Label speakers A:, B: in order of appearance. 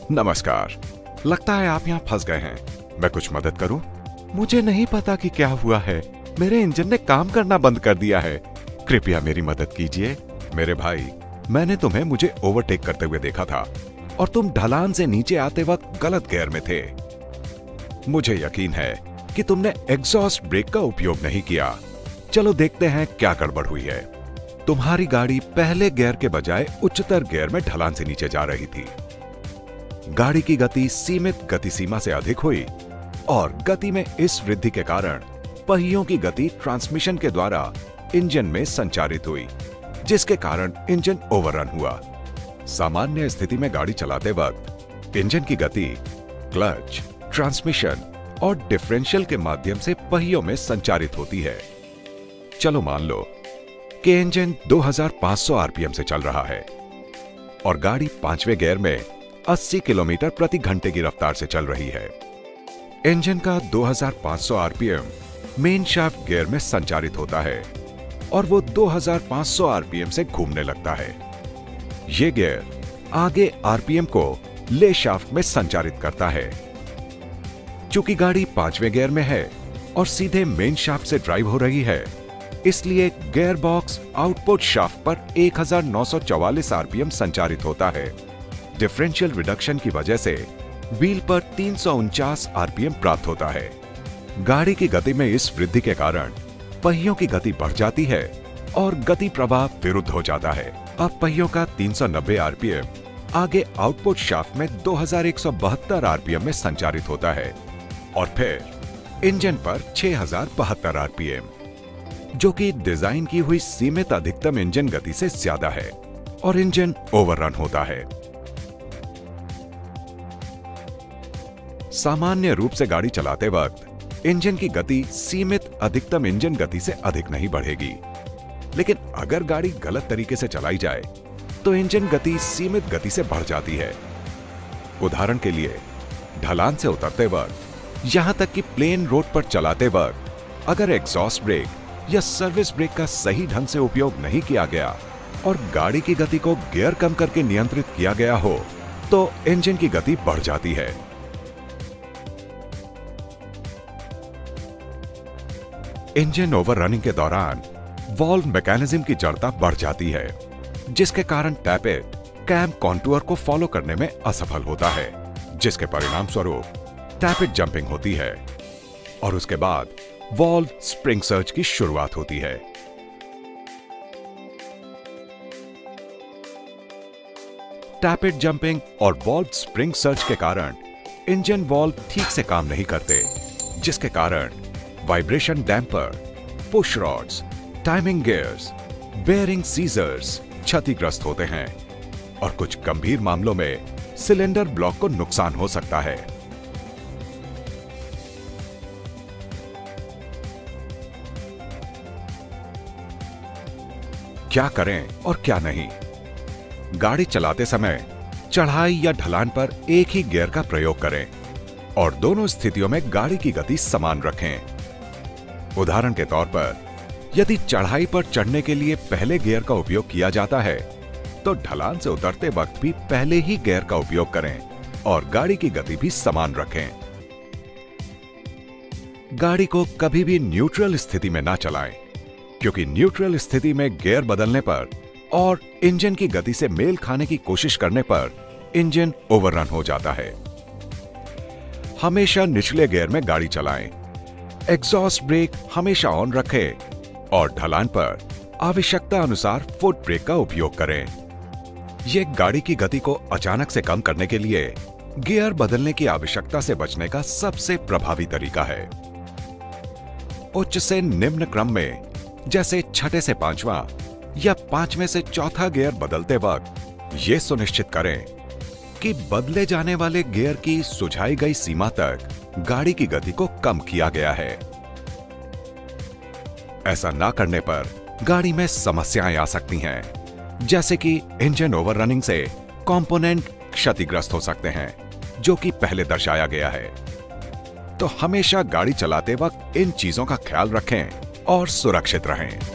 A: नमस्कार। लगता है आप यहाँ फंस गए हैं। मैं कुछ मदद करूं? मुझे नहीं पता कि क्या हुआ है। मेरे इंजन ने काम करना बंद कर दिया है। कृपया मेरी मदद कीजिए। मेरे भाई, मैंने तुम्हें मुझे ओवरटेक करते हुए देखा था और तुम ढलान से नीचे आते वक्त गलत गियर में थे। मुझे यकीन है कि तुमने एग्जॉस्ट ब्रेक का उपयोग नहीं किया। चलो देखते हैं क्या गड़बड़ हुई है। तुम्हारी गाड़ी पहले गियर के बजाय उच्चतर गियर में ढलान से नीचे जा रही थी। गाड़ी की गति सीमित गति सीमा से अधिक हुई और गति में इस वृद्धि के कारण पहियों की गति ट्रांसमिशन के द्वारा इंजन में संचारित हुई, जिसके कारण इंजन ओवररन हुआ। सामान्य स्थिति में गाड़ी चलाते वक्त इंजन की गति क्लच, ट्रांसमिशन और डिफरेंशियल के माध्यम से पहियों में संचारित होती है। चलो मान लो कि इंजन 2500 आरपीएम से चल रहा है और गाड़ी 5वें गियर में 80 किलोमीटर प्रति घंटे की रफ्तार से चल रही है। इंजन का 2500 आरपीएम मेन शाफ्ट गियर में संचारित होता है और वो 2500 आरपीएम से घूमने लगता है। ये गियर आगे आरपीएम को ले शाफ्ट में संचारित करता है। चूंकि गाड़ी 5वें गियर में है और सीधे मेन शाफ्ट से ड्राइव हो रही है, इसलिए गियर बॉक्स आउटपुट शाफ्ट पर 1944 आरपीएम संचारित होता है। डिफरेंशियल रिडक्शन की वजह से व्हील पर 349 आरपीएम प्राप्त होता है। गाड़ी की गति में इस वृद्धि के कारण पहियों की गति बढ़ जाती है और गति प्रवाह विरुद्ध हो जाता है। अब पहियों का 390 आरपीएम आगे आउटपुट शाफ्ट में 2172 आरपीएम में संचारित होता है और फिर इंजन पर 6072 आरपीएम, जो कि डिजाइन की हुई सीमित अधिकतम इंजन गति से ज्यादा है और इंजन ओवररन होता है। सामान्य रूप से गाड़ी चलाते वक्त इंजन की गति सीमित अधिकतम इंजन गति से अधिक नहीं बढ़ेगी, लेकिन अगर गाड़ी गलत तरीके से चलाई जाए तो इंजन गति सीमित गति से बढ़ जाती है। उदाहरण के लिए, ढलान से उतरते वक्त, यहां तक कि प्लेन रोड पर चलाते वक्त अगर एग्जॉस्ट ब्रेक या सर्विस ब्रेक का सही ढंग से उपयोग नहीं किया गया और गाड़ी की गति को गियर कम करके नियंत्रित किया गया हो तो इंजन की गति बढ़ जाती है। इंजन ओवररनिंग के दौरान वॉल्व मैकेनिज्म की जड़ता बढ़ जाती है, जिसके कारण टैपेट कैम कॉन्टूर को फॉलो करने में असफल होता है, जिसके परिणाम स्वरूप टैपेट जंपिंग होती है और उसके बाद वॉल्व स्प्रिंग सर्ज की शुरुआत होती है। टैपेट जंपिंग और वॉल्व स्प्रिंग सर्ज के कारण इंजन वॉल्व ठीक से काम नहीं करते, जिसके कारण vibration damper, push rods, timing gears, bearing seizures क्षतिग्रस्त होते हैं और कुछ गंभीर मामलों में सिलेंडर ब्लॉक को नुकसान हो सकता है। क्या करें और क्या नहीं? गाड़ी चलाते समय चढ़ाई या ढलान पर एक ही गियर का प्रयोग करें और दोनों स्थितियों में गाड़ी की गति समान रखें। उदाहरण के तौर पर, यदि चढ़ाई पर चढ़ने के लिए पहले गियर का उपयोग किया जाता है तो ढलान से उतरते वक्त भी पहले ही गियर का उपयोग करें और गाड़ी की गति भी समान रखें। गाड़ी को कभी भी न्यूट्रल स्थिति में ना चलाएं, क्योंकि न्यूट्रल स्थिति में गियर बदलने पर और इंजन की गति से मेल खाने की कोशिश करने पर इंजन ओवररन हो जाता है। हमेशा निचले गियर में गाड़ी चलाएं, एग्जॉस्ट ब्रेक हमेशा ऑन रखें और ढलान पर आवश्यकता अनुसार फुट ब्रेक का उपयोग करें। यह गाड़ी की गति को अचानक से कम करने के लिए गियर बदलने की आवश्यकता से बचने का सबसे प्रभावी तरीका है। उच्च से निम्न क्रम में, जैसे छठे से पांचवां या पांचवें से चौथा गियर बदलते वक्त यह सुनिश्चित करें कि बदले जाने वाले गियर की सुझाई गई सीमा तक गाड़ी की गति को कम किया गया है। ऐसा ना करने पर गाड़ी में समस्याएं आ सकती हैं, जैसे कि इंजन ओवररनिंग से कंपोनेंट क्षतिग्रस्त हो सकते हैं, जो कि पहले दर्शाया गया है। तो हमेशा गाड़ी चलाते वक्त इन चीजों का ख्याल रखें और सुरक्षित रहें।